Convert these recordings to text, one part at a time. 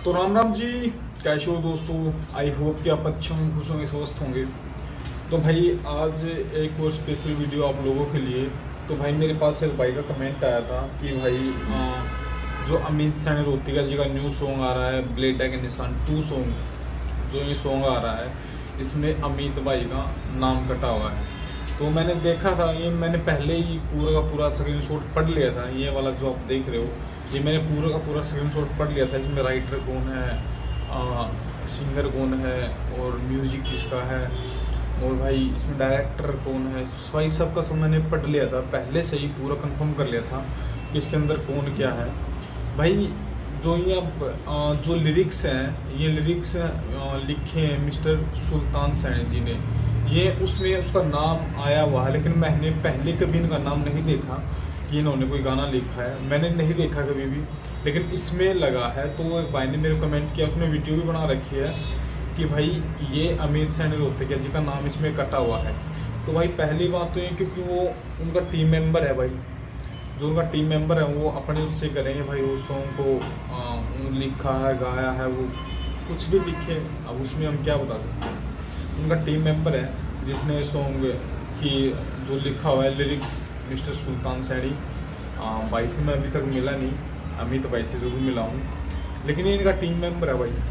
तो राम राम जी, कैसे हो दोस्तों। आई होप कि आप अच्छे होंगे, खुश होंगे, स्वस्थ होंगे। तो भाई आज एक और स्पेशल वीडियो आप लोगों के लिए। तो भाई मेरे पास एक भाई का कमेंट आया था कि भाई जो अमित सैनी रोहतगी जी का न्यू सॉन्ग आ रहा है ब्लेड के निशान 2 सॉन्ग, जो ये सॉन्ग आ रहा है इसमें अमित भाई का नाम कटा हुआ है। तो मैंने देखा था, ये मैंने पहले ही पूरा का पूरा स्क्रीनशॉट पढ़ लिया था। ये वाला जो आप देख रहे हो, ये मैंने पूरा का पूरा स्क्रीनशॉट पढ़ लिया था। इसमें राइटर कौन है, सिंगर कौन है और म्यूजिक किसका है, और भाई इसमें डायरेक्टर कौन है, भाई सबका सब मैंने पढ़ लिया था पहले से ही, पूरा कंफर्म कर लिया था कि इसके अंदर कौन क्या है। भाई जो ये अब जो लिरिक्स हैं, ये लिरिक्स लिखे हैं मिस्टर सुल्तान सैनी जी ने। ये उसमें उसका नाम आया हुआ है, लेकिन मैंने पहले कभी इनका नाम नहीं देखा कि इन्होंने कोई गाना लिखा है, मैंने नहीं देखा कभी भी। लेकिन इसमें लगा है, तो एक भाई ने मेरे को कमेंट किया, उसने वीडियो भी बना रखी है कि भाई ये अमित सैनी रोहतगी जी का नाम इसमें कटा हुआ है। तो भाई पहली बात तो ये, क्योंकि वो उनका टीम मेंबर है भाई, जो उनका टीम मेंबर है वो अपने उससे करेंगे भाई। वो सॉन्ग को लिखा है, गाया है, वो कुछ भी लिखे, अब उसमें हम क्या बता सकते हैं। उनका टीम मेंबर है जिसने सॉन्ग की जो लिखा हुआ है लिरिक्स मिस्टर सुल्तान सैनी भाई से मैं अभी तक मिला नहीं, अमित भाई से जरूर मिला हूँ, लेकिन ये इनका टीम मेंबर है भाई।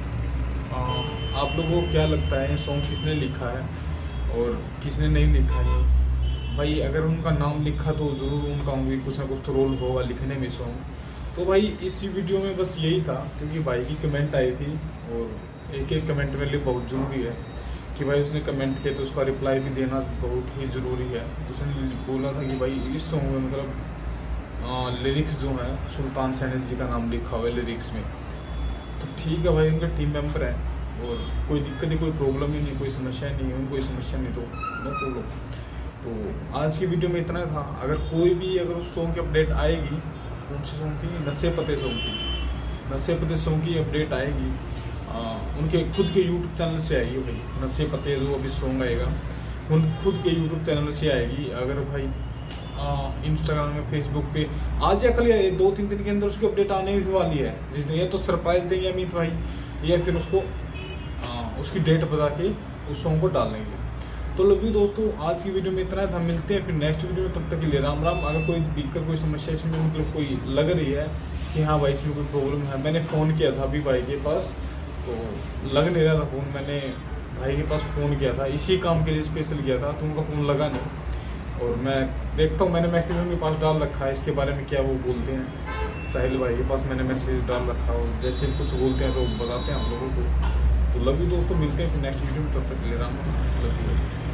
आप लोगों को क्या लगता है ये सॉन्ग किसने लिखा है और किसने नहीं लिखा है भाई? अगर उनका नाम लिखा तो जरूर उनका भी कुछ ना कुछ तो रोल होगा लिखने में सॉन्ग। तो भाई इस वीडियो में बस यही था, क्योंकि भाई की कमेंट आई थी और एक एक कमेंट मेरे लिए बहुत ज़रूरी है कि भाई उसने कमेंट किया तो उसका रिप्लाई भी देना बहुत ही ज़रूरी है। उसने बोला था कि भाई इस सॉन्ग में मतलब लिरिक्स जो है सुल्तान सैनी जी का नाम लिखा हुआ है लिरिक्स में। तो ठीक है भाई, उनका टीम मेंबर है और कोई दिक्कत नहीं, कोई प्रॉब्लम ही नहीं, कोई समस्या नहीं है, कोई समस्या नहीं, तो नो प्रॉब्लम। तो आज की वीडियो में इतना था। अगर कोई भी अगर उस सॉन्ग की अपडेट आएगी, कौन से सॉन्ग की, नशे पते सॉन्ग की अपडेट आएगी, उनके खुद के यूट्यूब चैनल से आएगी भाई। नशे पते जो अभी सॉन्ग आएगा उन खुद के यूट्यूब चैनल से आएगी। अगर भाई इंस्टाग्राम में, फेसबुक पे आज या कल या 2-3 दिन के अंदर उसकी अपडेट आने भी वाली है। जिस दिन या तो सरप्राइज देंगे अमित भाई, या फिर उसको उसकी डेट बता के उस सॉन्ग को डाल देंगे। तो लव यू दोस्तों, आज की वीडियो में इतना है। हम मिलते हैं फिर नेक्स्ट वीडियो में, तब तक के लिए राम राम। अगर कोई दिक्कत, कोई समस्या इसमें मतलब कोई लग रही है कि हाँ भाई इसमें कोई प्रॉब्लम है, मैंने फ़ोन किया था अभी भाई के पास, तो लग नहीं रहा था फ़ोन। मैंने भाई के पास फ़ोन किया था, इसी काम के लिए स्पेशल किया था, तो उनका फ़ोन लगा नहीं। और मैं देखता हूँ, मैंने मैसेज उनके पास डाल रखा है, इसके बारे में क्या वो बोलते हैं। साहिल भाई के पास मैंने मैसेज डाल रखा है, जैसे कुछ बोलते हैं तो बताते हैं आप लोगों को। तो लव यू दोस्तों, मिलते हैं फिर नेक्स्ट वीडियो में, तब तक के लिए राम राम, लव यू।